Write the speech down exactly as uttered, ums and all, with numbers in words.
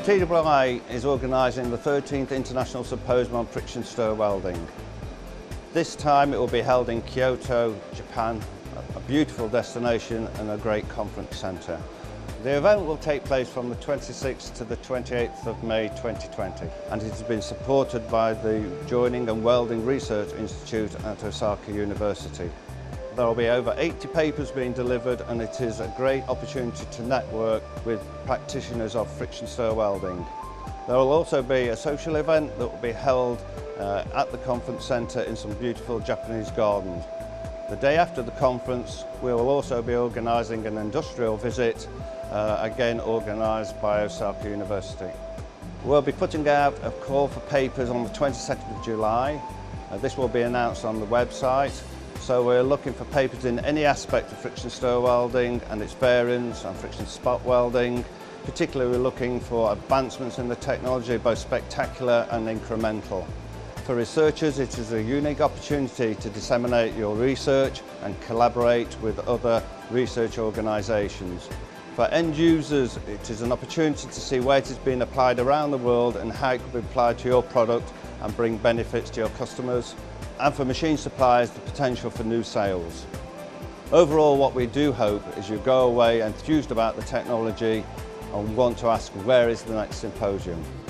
T W I is organising the thirteenth International Symposium on Friction Stir Welding. This time it will be held in Kyoto, Japan, a beautiful destination and a great conference centre. The event will take place from the twenty-sixth to the twenty-eighth of May twenty twenty, and it has been supported by the Joining and Welding Research Institute at Osaka University. There will be over eighty papers being delivered, and it is a great opportunity to network with practitioners of friction stir welding. There will also be a social event that will be held uh, at the conference centre in some beautiful Japanese gardens. The day after the conference, we will also be organising an industrial visit, uh, again organised by Osaka University. We'll be putting out a call for papers on the twenty-second of July. Uh, this will be announced on the website. So we're looking for papers in any aspect of friction stir welding and its variants and friction spot welding. Particularly we're looking for advancements in the technology, both spectacular and incremental. For researchers, it is a unique opportunity to disseminate your research and collaborate with other research organisations. For end users, it is an opportunity to see where it is being applied around the world and how it could be applied to your product and bring benefits to your customers. And for machine suppliers, the potential for new sales. Overall, what we do hope is you go away enthused about the technology and want to ask, where is the next symposium?